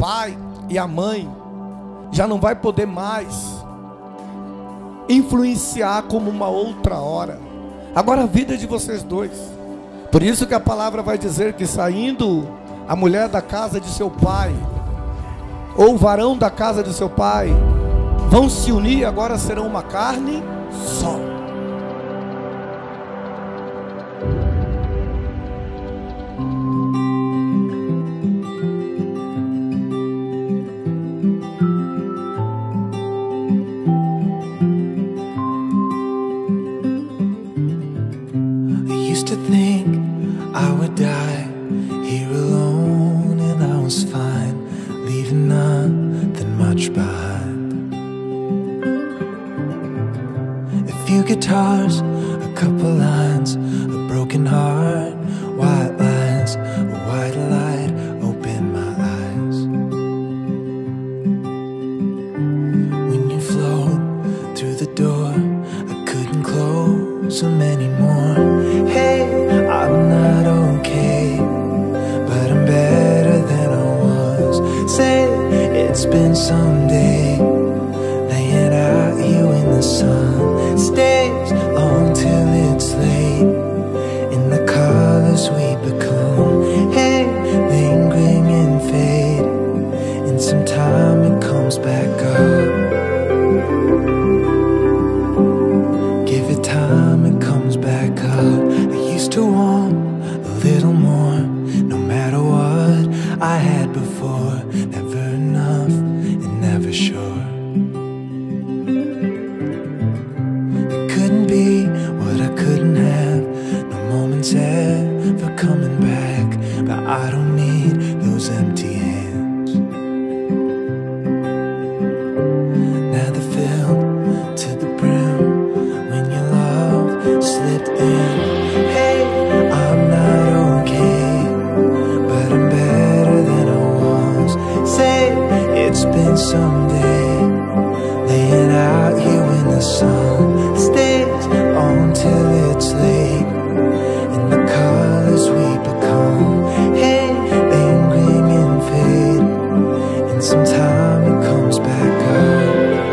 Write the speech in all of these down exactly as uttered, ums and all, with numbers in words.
pai e a mãe já não vai poder mais influenciar como uma outra hora. Agora a vida é de vocês dois. Por isso que a palavra vai dizer que saindo a mulher da casa de seu pai, ou o varão da casa de seu pai, vão se unir, agora serão uma carne só. Used to think I would die here alone, and I was fine, leaving nothing much behind. A few guitars, a couple lines, a broken heart, white lines, a white light opened my eyes. When you flowed through the door, I couldn't close them anymore. Hey, I'm not okay, but I'm better than I was. Say, it's been some day, laying out here in the sun. Stays long till it's late, in the colors we become. Hey, lingering and fade, and sometime it comes back up. Give it time, it comes back up. I used to want a little more, no matter what I had before. Never enough and never sure. It couldn't be what I couldn't have. No moments ever coming back, but I don't need those empty hands. Now they're filled to the brim when your love slipped in. Hey, I'm not okay, but I'm better than I was. Say, it's been some day, laying out here in the sun. Stays on till it's late, in the colors we become. Hey, lingering and fade, and sometime it comes back up.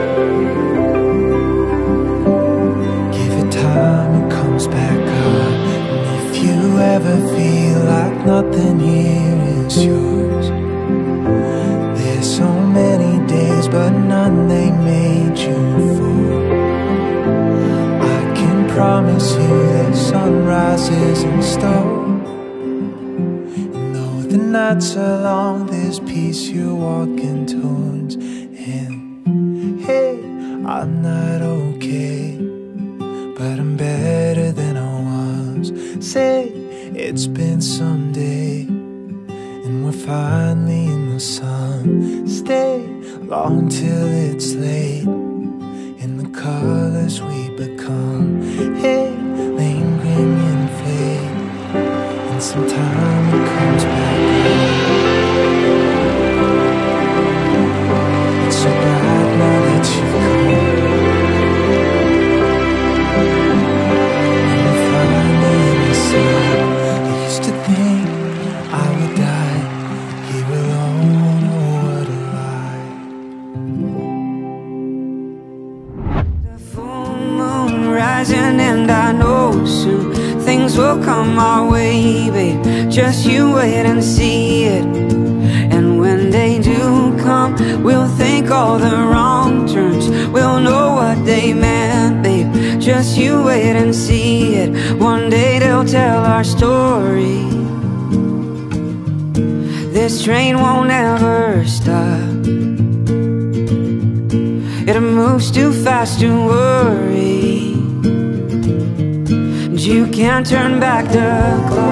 Give it time, it comes back up. And if you ever feel like nothing here is yours, there's so many days, but none they made you for. I can promise you that sunrises and stars. And though the nights are long, there's peace you're walking towards. And hey, I'm not okay, but I'm better than I was. Say, it's been some day, and we're finally in the sun. Stay long till it's late, in the colors we become. Hey, lingering and fade, and sometime it comes back. It's so bright now that you've come, and we're finally in the sun. I used to think I would die here alone, oh what a lie. The full moon rising, and I know soon things will come our way, babe. Just you wait and see it. And when they do come, we'll think all the wrong turns. We'll know what they meant, babe. Just you wait and see it. One day they'll tell our story. This train won't ever stop. It moves too fast to worry, and you can't turn back the clock.